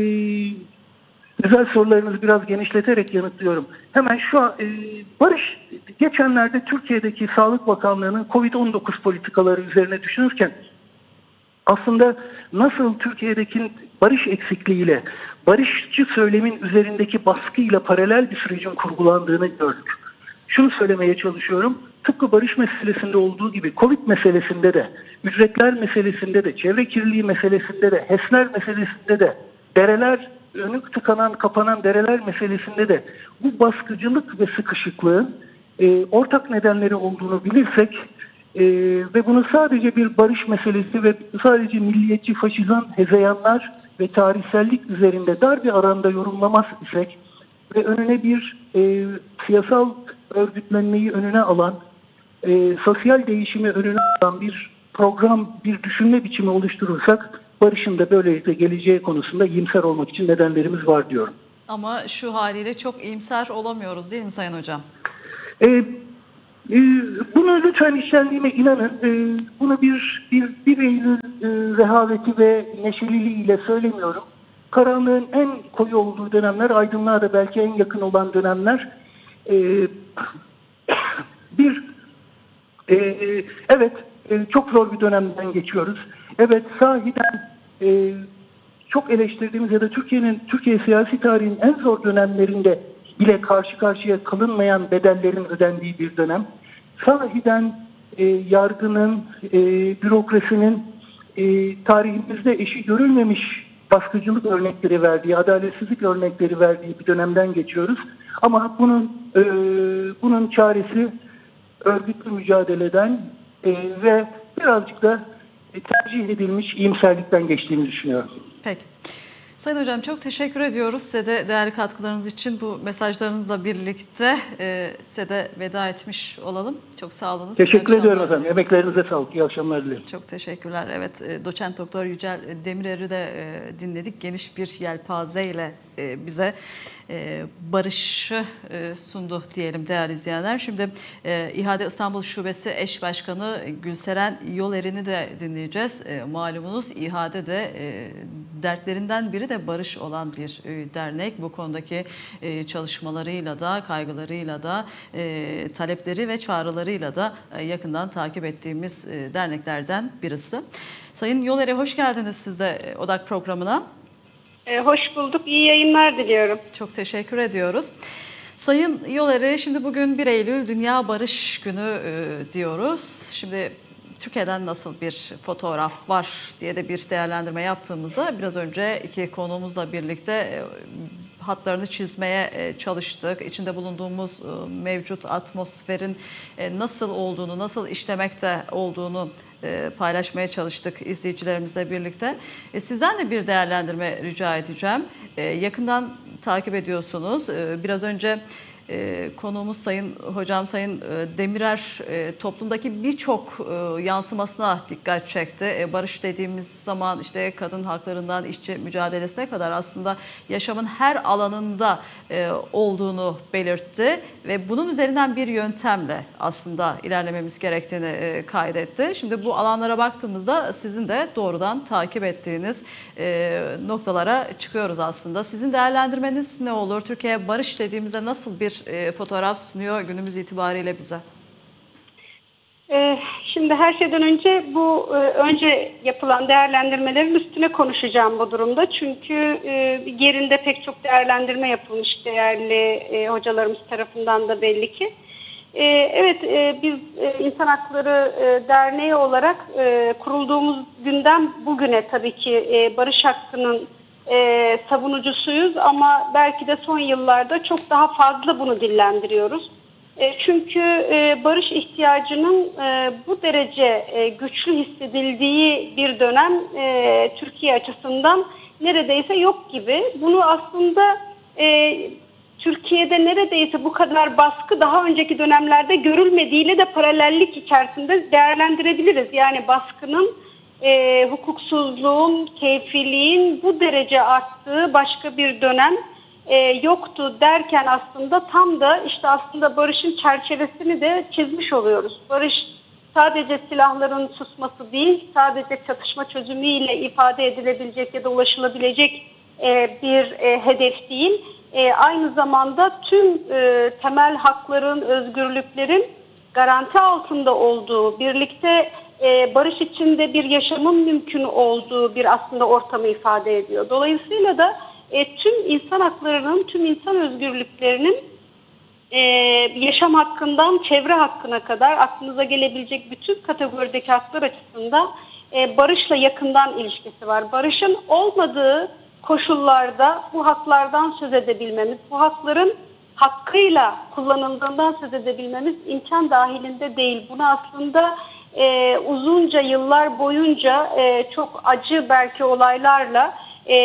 güzel sorularınızı biraz genişleterek yanıtlıyorum. Hemen şu an e, barış, geçenlerde Türkiye'deki Sağlık Bakanlığı'nın kovid on dokuz politikaları üzerine düşünürken aslında nasıl Türkiye'deki barış eksikliğiyle, barışçı söylemin üzerindeki baskıyla paralel bir sürecin kurgulandığını gördük. Şunu söylemeye çalışıyorum. Tıpkı barış meselesinde olduğu gibi Covid meselesinde de, ücretler meselesinde de, çevre kirliliği meselesinde de, HES'ler meselesinde de, dereler, önü tıkanan, kapanan dereler meselesinde de bu baskıcılık ve sıkışıklığın e, ortak nedenleri olduğunu bilirsek e, ve bunu sadece bir barış meselesi ve sadece milliyetçi faşizan hezeyanlar ve tarihsellik üzerinde dar bir aranda yorumlamaz isek ve önüne bir e, siyasal örgütlenmeyi önüne alan, e, sosyal değişimi önüne alan bir program, bir düşünme biçimi oluşturursak barışın da böylelikle geleceği konusunda iyimser olmak için nedenlerimiz var diyorum. Ama şu haliyle çok iyimser olamıyoruz değil mi Sayın Hocam? E, e, bunu lütfen içtenliğime inanın. E, bunu bir, bir, bir Eylül e, rehaveti ve neşeliliğiyle söylemiyorum. Karanlığın en koyu olduğu dönemler, aydınlığa da belki en yakın olan dönemler. E, bir, e, evet e, çok zor bir dönemden geçiyoruz. Evet, sahiden e, çok eleştirdiğimiz ya da Türkiye'nin Türkiye siyasi tarihinin en zor dönemlerinde bile karşı karşıya kalınmayan bedellerin ödendiği bir dönem. Sahiden e, yargının, e, bürokrasinin e, tarihimizde eşi görülmemiş baskıcılık örnekleri verdiği, adaletsizlik örnekleri verdiği bir dönemden geçiyoruz. Ama bunun e, bunun çaresi örgütlü mücadeleden e, ve birazcık da tercih edilmiş iyimserlikten geçtiğini düşünüyorum. Peki. Sayın Hocam çok teşekkür ediyoruz size de değerli katkılarınız için. Bu mesajlarınızla birlikte e, size de veda etmiş olalım. Çok sağ olun. Teşekkür ediyorum efendim. Emeklerinize sağlık. İyi akşamlar dilerim. Çok teşekkürler. Evet, doçent doktor Yücel Demirer'i de e, dinledik. Geniş bir yelpazeyle e, bize e, barışı e, sundu diyelim değerli izleyenler. Şimdi e, İHA'de İstanbul Şubesi Eş Başkanı Gülseren Yoler'ini de dinleyeceğiz. E, malumunuz İHA'de de e, dertlerinden biri de barış olan bir e, dernek. Bu konudaki e, çalışmalarıyla da, kaygılarıyla da, e, talepleri ve çağrılarıyla da e, yakından takip ettiğimiz e, derneklerden birisi. Sayın Yoler'e hoş geldiniz siz de e, Odak programına. E, hoş bulduk. İyi yayınlar diliyorum. Çok teşekkür ediyoruz. Sayın Yoler'e şimdi bugün bir Eylül Dünya Barış Günü e, diyoruz. Şimdi Türkiye'den nasıl bir fotoğraf var diye de bir değerlendirme yaptığımızda biraz önce iki konuğumuzla birlikte e, hatlarını çizmeye çalıştık. İçinde bulunduğumuz mevcut atmosferin nasıl olduğunu, nasıl işlemekte olduğunu paylaşmaya çalıştık izleyicilerimizle birlikte. Sizden de bir değerlendirme rica edeceğim. Yakından takip ediyorsunuz. Biraz önce E, konuğumuz Sayın Hocam Sayın e, Demirer e, toplumdaki birçok e, yansımasına dikkat çekti. E, barış dediğimiz zaman işte kadın haklarından işçi mücadelesine kadar aslında yaşamın her alanında e, olduğunu belirtti ve bunun üzerinden bir yöntemle aslında ilerlememiz gerektiğini e, kaydetti. Şimdi bu alanlara baktığımızda sizin de doğrudan takip ettiğiniz e, noktalara çıkıyoruz aslında. Sizin değerlendirmeniz ne olur? Türkiye barış dediğimizde nasıl bir e, fotoğraf sunuyor günümüz itibariyle bize? Şimdi her şeyden önce bu önce yapılan değerlendirmelerin üstüne konuşacağım bu durumda. Çünkü yerinde pek çok değerlendirme yapılmış değerli hocalarımız tarafından da belli ki. Evet, biz İnsan Hakları Derneği olarak kurulduğumuz günden bugüne tabii ki barış hakkının savunucusuyuz ama belki de son yıllarda çok daha fazla bunu dillendiriyoruz. Çünkü barış ihtiyacının bu derece güçlü hissedildiği bir dönem Türkiye açısından neredeyse yok gibi. Bunu aslında Türkiye'de neredeyse bu kadar baskı daha önceki dönemlerde görülmediğiyle de paralellik içerisinde değerlendirebiliriz. Yani baskının, hukuksuzluğun, keyfiliğin bu derece arttığı başka bir dönem E, yoktu derken aslında tam da işte aslında barışın çerçevesini de çizmiş oluyoruz. Barış sadece silahların susması değil, sadece çatışma çözümüyle ifade edilebilecek ya da ulaşılabilecek e, bir e, hedef değil. E, aynı zamanda tüm e, temel hakların, özgürlüklerin garanti altında olduğu, birlikte e, barış içinde bir yaşamın mümkün olduğu bir aslında ortamı ifade ediyor. Dolayısıyla da E, tüm insan haklarının, tüm insan özgürlüklerinin e, yaşam hakkından çevre hakkına kadar aklınıza gelebilecek bütün kategorideki haklar açısından e, barışla yakından ilişkisi var. Barışın olmadığı koşullarda bu haklardan söz edebilmemiz, bu hakların hakkıyla kullanıldığından söz edebilmemiz imkan dahilinde değil. Bunu aslında e, uzunca yıllar boyunca e, çok acı belki olaylarla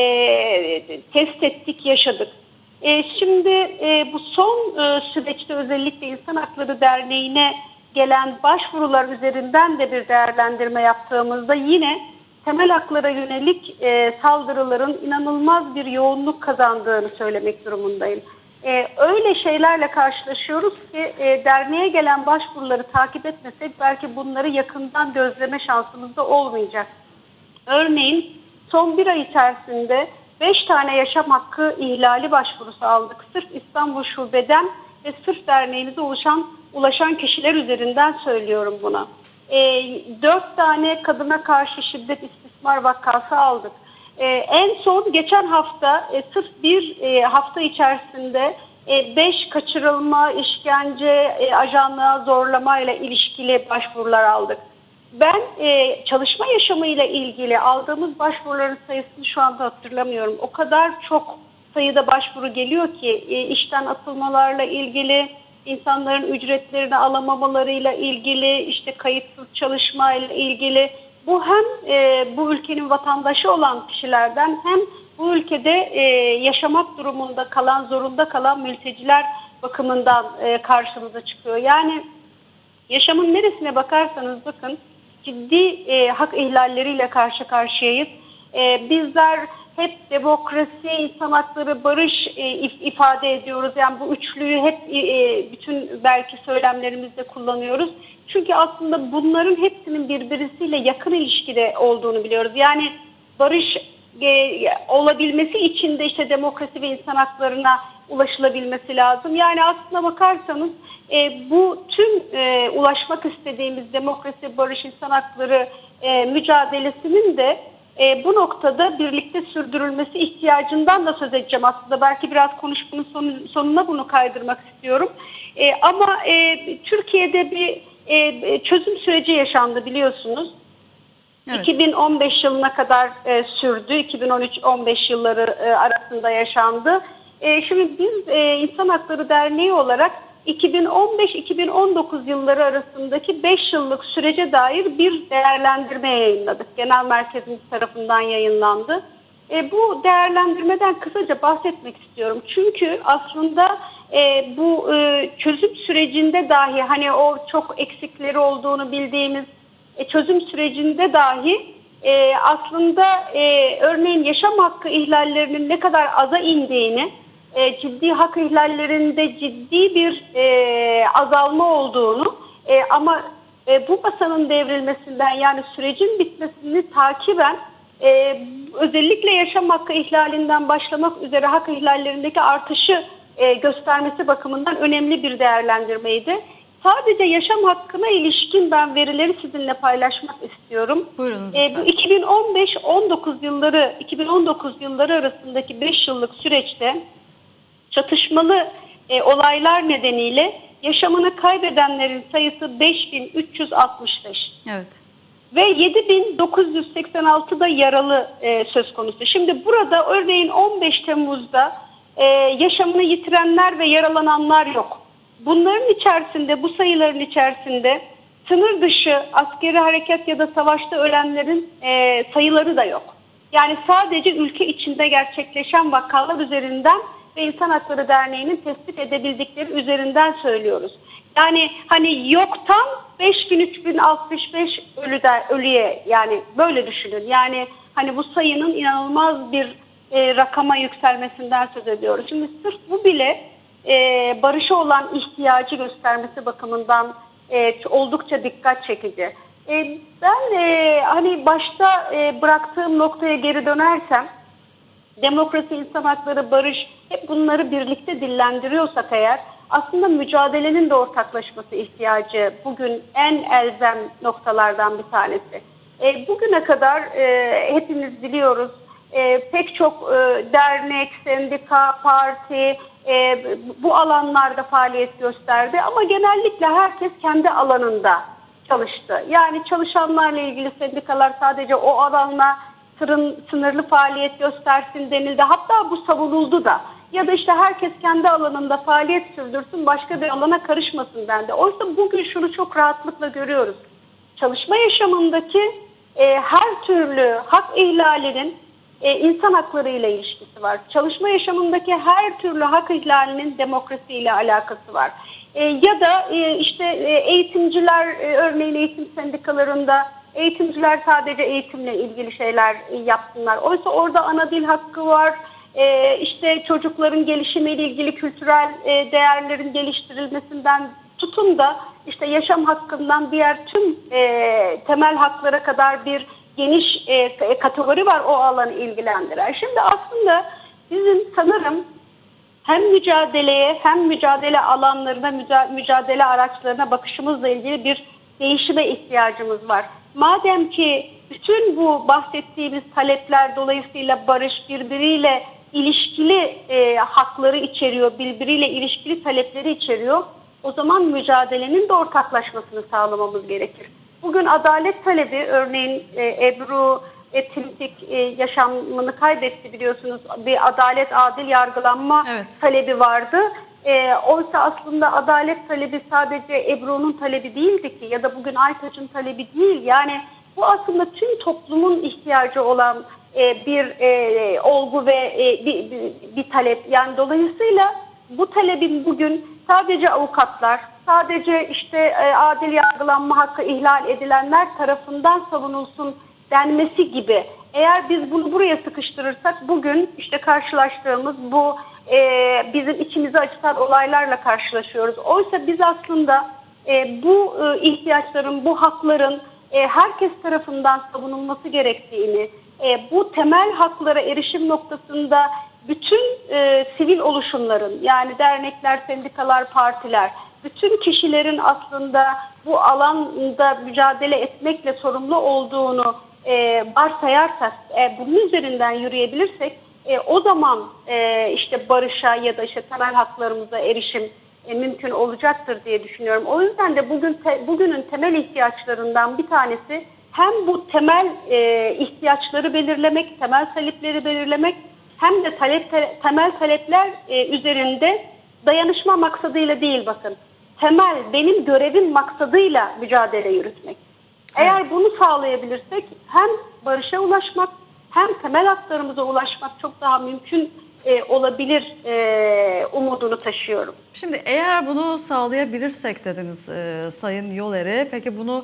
E, test ettik, yaşadık. E, şimdi e, bu son e, süreçte özellikle İnsan Hakları Derneği'ne gelen başvurular üzerinden de bir değerlendirme yaptığımızda yine temel haklara yönelik e, saldırıların inanılmaz bir yoğunluk kazandığını söylemek durumundayım. E, öyle şeylerle karşılaşıyoruz ki e, derneğe gelen başvuruları takip etmesek belki bunları yakından gözleme şansımız da olmayacak. Örneğin son bir ay içerisinde beş tane yaşam hakkı ihlali başvurusu aldık. Sırf İstanbul Şube'den ve sırf derneğimize ulaşan, ulaşan kişiler üzerinden söylüyorum buna. E, dört tane kadına karşı şiddet istismar vakası aldık. E, en son geçen hafta e, sırf bir e, hafta içerisinde e, beş kaçırılma, işkence, e, ajanlığa zorlama ile ilişkili başvurular aldık. Ben e, çalışma yaşamıyla ilgili aldığımız başvuruların sayısını şu anda hatırlamıyorum. O kadar çok sayıda başvuru geliyor ki e, işten atılmalarla ilgili, insanların ücretlerini alamamalarıyla ilgili, işte kayıtsız çalışmayla ilgili. Bu hem e, bu ülkenin vatandaşı olan kişilerden hem bu ülkede e, yaşamak durumunda kalan, zorunda kalan mülteciler bakımından e, karşımıza çıkıyor. Yani yaşamın neresine bakarsanız bakın, ciddi e, hak ihlalleriyle karşı karşıyayız. E, bizler hep demokrasi, insan hakları, barış e, ifade ediyoruz. Yani bu üçlüyü hep e, bütün belki söylemlerimizde kullanıyoruz. Çünkü aslında bunların hepsinin birbirisiyle yakın ilişkide olduğunu biliyoruz. Yani barış e, olabilmesi için de işte demokrasi ve insan haklarına ulaşılabilmesi lazım. Yani aslına bakarsanız e, bu tüm e, ulaşmak istediğimiz demokrasi, barış, insan hakları e, mücadelesinin de e, bu noktada birlikte sürdürülmesi ihtiyacından da söz edeceğim. Aslında belki biraz konuşmanın son, sonuna bunu kaydırmak istiyorum. E, ama e, Türkiye'de bir e, çözüm süreci yaşandı biliyorsunuz. Evet. iki bin on beş yılına kadar e, sürdü. iki bin on üç on beş yılları e, arasında yaşandı. E, şimdi biz e, İnsan Hakları Derneği olarak iki bin on beş iki bin on dokuz yılları arasındaki beş yıllık sürece dair bir değerlendirme yayınladık. Genel Merkezimiz tarafından yayınlandı. E, bu değerlendirmeden kısaca bahsetmek istiyorum. Çünkü aslında e, bu e, çözüm sürecinde dahi hani o çok eksikleri olduğunu bildiğimiz e, çözüm sürecinde dahi e, aslında e, örneğin yaşam hakkı ihlallerinin ne kadar aza indiğini, e, ciddi hak ihlallerinde ciddi bir e, azalma olduğunu e, ama e, bu masanın devrilmesinden yani sürecin bitmesini takiben e, özellikle yaşam hakkı ihlalinden başlamak üzere hak ihlallerindeki artışı e, göstermesi bakımından önemli bir değerlendirmeydi. Sadece yaşam hakkına ilişkin ben verileri sizinle paylaşmak istiyorum. Buyurunuz e, lütfen. bu iki bin on beş on dokuz yılları iki bin on dokuz yılları arasındaki beş yıllık süreçte çatışmalı e, olaylar nedeniyle yaşamını kaybedenlerin sayısı beş bin üç yüz altmış beş. Evet. Ve yedi bin dokuz yüz seksen altı da yaralı e, söz konusu. Şimdi burada örneğin on beş Temmuz'da e, yaşamını yitirenler ve yaralananlar yok. Bunların içerisinde, bu sayıların içerisinde sınır dışı askeri harekat ya da savaşta ölenlerin e, sayıları da yok. Yani sadece ülke içinde gerçekleşen vakalar üzerinden ve İnsan Hakları Derneği'nin tespit edebildikleri üzerinden söylüyoruz. Yani hani yoktan beş bin üç bin altmış beş ölüden ölüye yani böyle düşünün. Yani hani bu sayının inanılmaz bir e, rakama yükselmesinden söz ediyoruz. Şimdi sırf bu bile e, barışa olan ihtiyacı göstermesi bakımından e, oldukça dikkat çekici. E, ben e, hani başta e, bıraktığım noktaya geri dönersem demokrasi, insan hakları, barış hep bunları birlikte dillendiriyorsak eğer aslında mücadelenin de ortaklaşması ihtiyacı bugün en elzem noktalardan bir tanesi. E, bugüne kadar e, hepimiz biliyoruz e, pek çok e, dernek, sendika, parti e, bu alanlarda faaliyet gösterdi ama genellikle herkes kendi alanında çalıştı. Yani çalışanlarla ilgili sendikalar sadece o alanla sınırlı faaliyet göstersin denildi. Hatta bu savunuldu da. Ya da işte herkes kendi alanında faaliyet sürdürsün, başka bir alana karışmasın dendi. Oysa bugün şunu çok rahatlıkla görüyoruz. Çalışma yaşamındaki e, her türlü hak ihlalinin e, insan hakları ile ilişkisi var. Çalışma yaşamındaki her türlü hak ihlalinin demokrasi ile alakası var. E, ya da e, işte e, eğitimciler, e, örneğin eğitim sendikalarında eğitimciler sadece eğitimle ilgili şeyler e, yapsınlar. Oysa orada ana dil hakkı var. Ee, işte çocukların gelişimiyle ilgili kültürel e, değerlerin geliştirilmesinden tutun da işte yaşam hakkından diğer tüm e, temel haklara kadar bir geniş e, kategori var o alanı ilgilendiren. Şimdi aslında bizim sanırım hem mücadeleye hem mücadele alanlarına, müca- mücadele araçlarına bakışımızla ilgili bir değişime ihtiyacımız var. Madem ki bütün bu bahsettiğimiz talepler dolayısıyla barış birbiriyle ilişkili e, hakları içeriyor, birbiriyle ilişkili talepleri içeriyor. O zaman mücadelenin de ortaklaşmasını sağlamamız gerekir. Bugün adalet talebi, örneğin e, Ebru e, Timtik e, yaşamını kaybetti biliyorsunuz. Bir adalet, adil yargılanma evet. talebi vardı. E, oysa aslında adalet talebi sadece Ebru'nun talebi değildi ki ya da bugün Aytaç'ın talebi değil. Yani bu aslında tüm toplumun ihtiyacı olan bir e, olgu ve e, bir, bir, bir talep. Yani dolayısıyla bu talebin bugün sadece avukatlar, sadece işte e, adil yargılanma hakkı ihlal edilenler tarafından savunulsun denmesi gibi. Eğer biz bunu buraya sıkıştırırsak bugün işte karşılaştığımız bu e, bizim içimizi acıtan olaylarla karşılaşıyoruz. Oysa biz aslında e, bu e, ihtiyaçların, bu hakların e, herkes tarafından savunulması gerektiğini, E, bu temel haklara erişim noktasında bütün e, sivil oluşumların yani dernekler, sendikalar, partiler, bütün kişilerin aslında bu alanda mücadele etmekle sorumlu olduğunu e, varsayarsak, e, bunun üzerinden yürüyebilirsek e, o zaman e, işte barışa ya da işte temel haklarımıza erişim e, mümkün olacaktır diye düşünüyorum. O yüzden de bugün te, bugünün temel ihtiyaçlarından bir tanesi hem bu temel e, ihtiyaçları belirlemek, temel talepleri belirlemek hem de talep, te, temel talepler e, üzerinde dayanışma maksadıyla değil bakın. Temel benim görevim maksadıyla mücadele yürütmek. Eğer bunu sağlayabilirsek hem barışa ulaşmak hem temel haklarımıza ulaşmak çok daha mümkün e, olabilir e, umudunu taşıyorum. Şimdi eğer bunu sağlayabilirsek dediniz e, Sayın Yoleri, peki bunu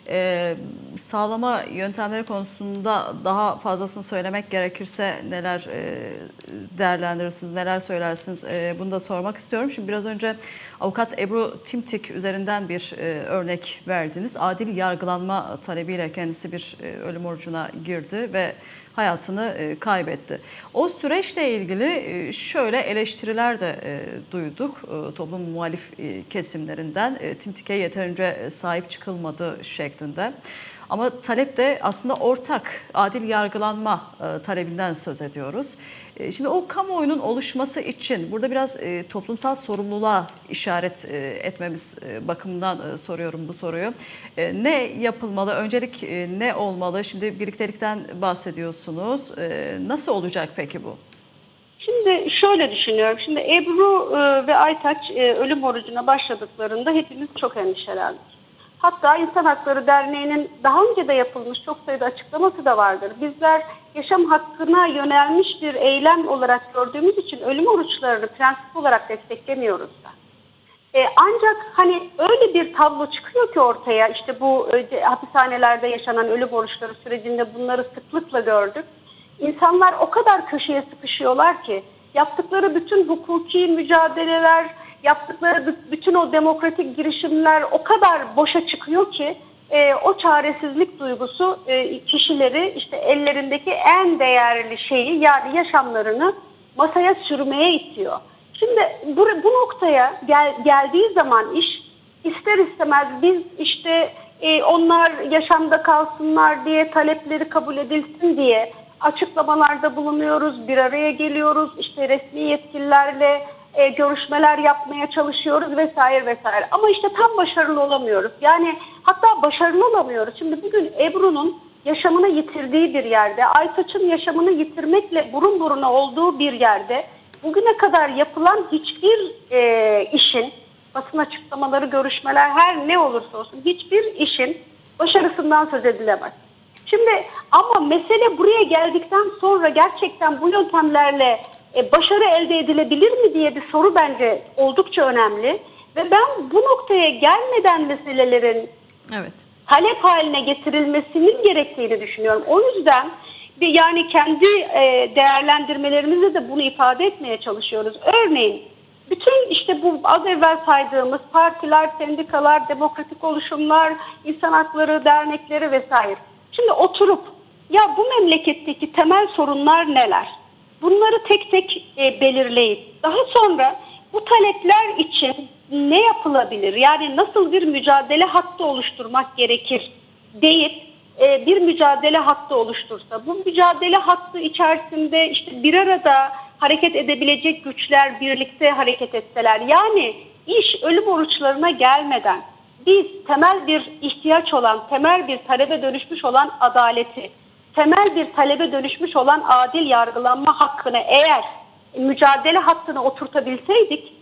e, sağlama yöntemleri konusunda daha fazlasını söylemek gerekirse neler e, değerlendirirsiniz, neler söylersiniz, e, bunu da sormak istiyorum. Şimdi biraz önce avukat Ebru Timtik üzerinden bir e, örnek verdiniz. Adil yargılanma talebiyle kendisi bir e, ölüm orucuna girdi ve hayatını e, kaybetti. O süreçle ilgili e, şöyle eleştiriler de e, duyduk e, toplum muhalif e, kesimlerinden. E, Timtik'e yeterince sahip çıkılmadı şeklinde. Ama talep de aslında ortak, adil yargılanma e, talebinden söz ediyoruz. E, şimdi o kamuoyunun oluşması için burada biraz e, toplumsal sorumluluğa işaret e, etmemiz e, bakımından e, soruyorum bu soruyu. E, ne yapılmalı? Öncelik e, ne olmalı? Şimdi birliktelikten bahsediyorsunuz. E, nasıl olacak peki bu? Şimdi şöyle düşünüyorum. Şimdi Ebru e, ve Aytaç e, ölüm orucuna başladıklarında hepimiz çok endişelendik. Hatta İnsan Hakları Derneği'nin daha önce de yapılmış çok sayıda açıklaması da vardır. Bizler yaşam hakkına yönelmiş bir eylem olarak gördüğümüz için ölüm oruçlarını prensip olarak desteklemiyoruz da. Ee, ancak hani öyle bir tablo çıkıyor ki ortaya, işte bu e, hapishanelerde yaşanan ölüm oruçları sürecinde bunları sıklıkla gördük. İnsanlar o kadar köşeye sıkışıyorlar ki yaptıkları bütün hukuki mücadeleler, yaptıkları bütün o demokratik girişimler o kadar boşa çıkıyor ki e, o çaresizlik duygusu e, kişileri işte ellerindeki en değerli şeyi, yani yaşamlarını masaya sürmeye itiyor. Şimdi bu, bu noktaya gel, geldiği zaman iş ister istemez biz işte e, onlar yaşamda kalsınlar diye, talepleri kabul edilsin diye açıklamalarda bulunuyoruz, bir araya geliyoruz, işte resmi yetkililerle E, görüşmeler yapmaya çalışıyoruz vesaire vesaire. Ama işte tam başarılı olamıyoruz. Yani hatta başarılı olamıyoruz. Şimdi bugün Ebru'nun yaşamını yitirdiği bir yerde, Aytaç'ın yaşamını yitirmekle burun buruna olduğu bir yerde bugüne kadar yapılan hiçbir e, işin, basın açıklamaları, görüşmeler, her ne olursa olsun hiçbir işin başarısından söz edilemez. Şimdi ama mesele buraya geldikten sonra gerçekten bu yöntemlerle E, başarı elde edilebilir mi diye bir soru bence oldukça önemli. Ve ben bu noktaya gelmeden meselelerin evet. talep haline getirilmesinin gerektiğini düşünüyorum. O yüzden bir, yani kendi e, değerlendirmelerimizde de bunu ifade etmeye çalışıyoruz. Örneğin bütün işte bu az evvel saydığımız partiler, sendikalar, demokratik oluşumlar, insan hakları dernekleri vesaire. Şimdi oturup ya bu memleketteki temel sorunlar neler? Bunları tek tek e, belirleyip daha sonra bu talepler için ne yapılabilir? Yani nasıl bir mücadele hattı oluşturmak gerekir deyip e, bir mücadele hattı oluştursa, bu mücadele hattı içerisinde işte bir arada hareket edebilecek güçler birlikte hareket etseler, yani iş ölüm oruçlarına gelmeden biz temel bir ihtiyaç olan, temel bir talebe dönüşmüş olan adaleti, temel bir talebe dönüşmüş olan adil yargılanma hakkını eğer mücadele hattını oturtabilseydik,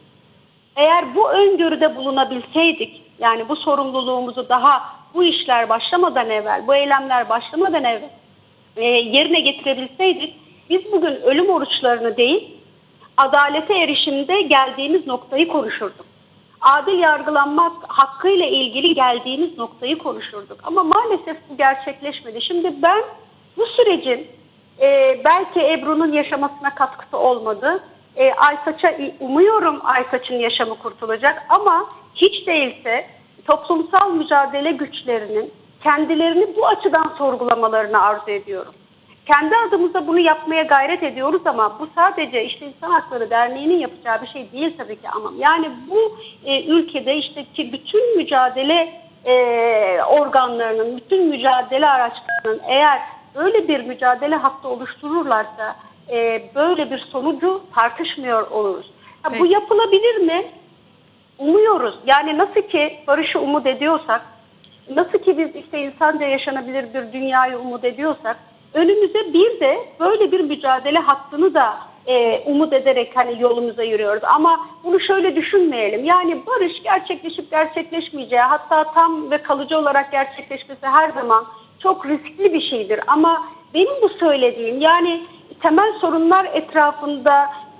eğer bu öngörüde bulunabilseydik, yani bu sorumluluğumuzu daha bu işler başlamadan evvel, bu eylemler başlamadan evvel e, yerine getirebilseydik, biz bugün ölüm oruçlarını değil, adalete erişimde geldiğimiz noktayı konuşurduk. Adil yargılanmak hakkıyla ilgili geldiğimiz noktayı konuşurduk. Ama maalesef bu gerçekleşmedi. Şimdi ben bu sürecin e, belki Ebru'nun yaşamasına katkısı olmadı. E, Aytaç'a umuyorum Aytaç'ın yaşamı kurtulacak ama hiç değilse toplumsal mücadele güçlerinin kendilerini bu açıdan sorgulamalarını arzu ediyorum. Kendi adımıza bunu yapmaya gayret ediyoruz ama bu sadece işte İnsan Hakları Derneği'nin yapacağı bir şey değil tabii ki ama yani bu e, ülkede işte ki bütün mücadele e, organlarının, bütün mücadele araçlarının eğer öyle bir mücadele hattı oluştururlarsa e, böyle bir sonucu tartışmıyor oluruz. Ha, bu yapılabilir mi? Umuyoruz. Yani nasıl ki barışı umut ediyorsak, nasıl ki biz işte insanca yaşanabilir bir dünyayı umut ediyorsak, önümüze bir de böyle bir mücadele hattını da e, umut ederek hani yolumuza yürüyoruz. Ama bunu şöyle düşünmeyelim. Yani barış gerçekleşip gerçekleşmeyeceği, hatta tam ve kalıcı olarak gerçekleşmesi her zaman çok riskli bir şeydir. Ama benim bu söylediğim, yani temel sorunlar etrafında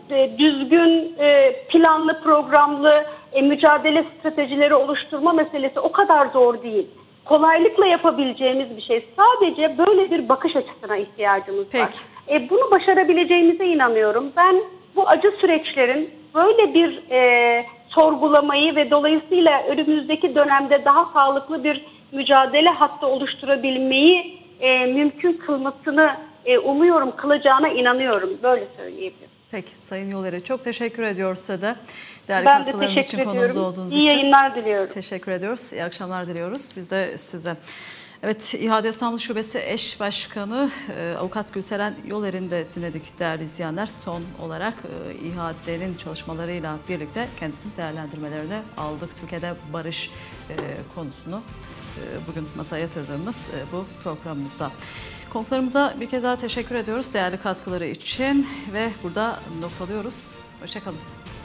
e, düzgün, e, planlı, programlı e, mücadele stratejileri oluşturma meselesi o kadar zor değil. Kolaylıkla yapabileceğimiz bir şey. Sadece böyle bir bakış açısına ihtiyacımız Peki. var. E, bunu başarabileceğimize inanıyorum. Ben bu acı süreçlerin böyle bir e, sorgulamayı ve dolayısıyla önümüzdeki dönemde daha sağlıklı bir mücadele hattı oluşturabilmeyi e, mümkün kılmasını e, umuyorum, kılacağına inanıyorum. Böyle söyleyebilirim. Peki Sayın Yolere, çok teşekkür ediyoruz size de. Değerli Ben de katkılarınız teşekkür için, konuğumuz ediyorum. olduğunuz İyi için. yayınlar diliyorum. Teşekkür ediyoruz. İyi akşamlar diliyoruz. Biz de size. Evet, İHA'de İstanbul Şubesi Eş Başkanı e, Avukat Gülseren Yoler'in de dinledik değerli izleyenler. Son olarak e, İHA'de'nin çalışmalarıyla birlikte kendisinin değerlendirmelerini aldık. Türkiye'de barış e, konusunu e, bugün masaya yatırdığımız e, bu programımızda. Konuklarımıza bir kez daha teşekkür ediyoruz değerli katkıları için ve burada noktalıyoruz. Hoşça kalın.